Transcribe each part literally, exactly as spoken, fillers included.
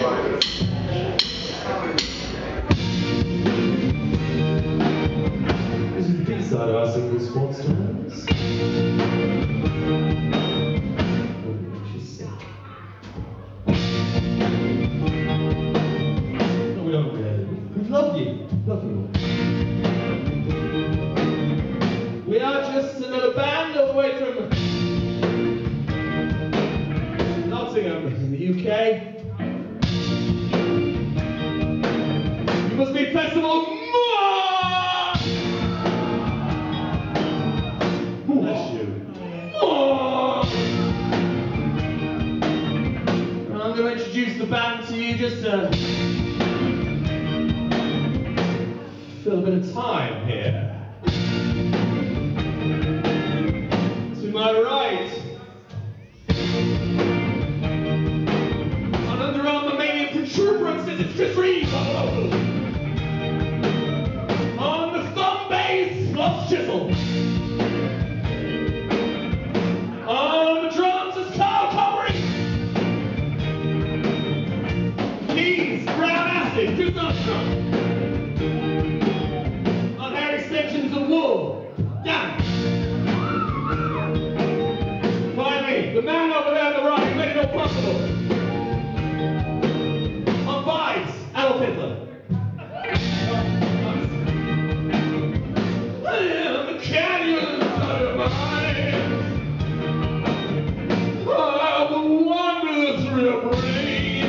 This is the B-side of our single Sports Times. She's sick. No, we don't care. We love you. Love you. We are just another band all the way from Nottingham in the U K. You must be Festival More! Bless you. More! I'm going to introduce the band to you just to fill a bit of time here. To my right, an Under Armour mania protuberance is its tree. On the thumb bass, Lost Chisel. On the drums is Carl Comrie. Keys, Brown Acid, do not stop. On hair extensions of wool, Dan. The man over there on the right who made it all possible. On vibes, Adolf Hitler. I am the canyons of your mind. I will wander through your brain,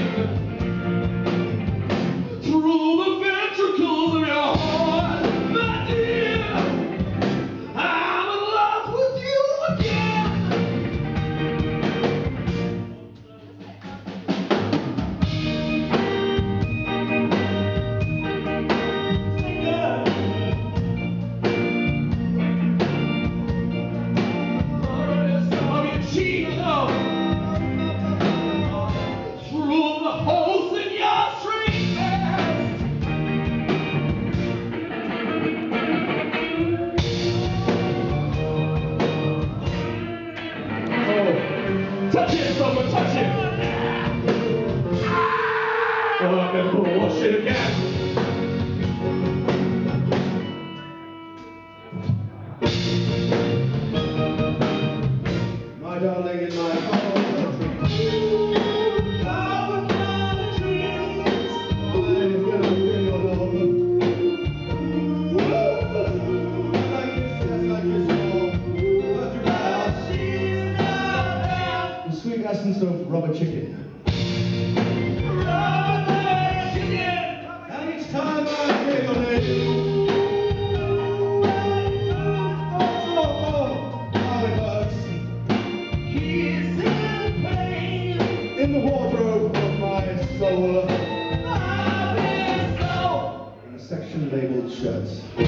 through the ventricles of your heart, my dear. I'm in love with you again. Touch it, someone, touch it! Oh, I'm gonna wash it again. My darling in my heart. Sweet essence of rubber chicken. Rubber chicken! And each time I hear your name, oh, oh, how it hurts. He's in pain. In the wardrobe of my soul. My soul. In a section labeled shirts.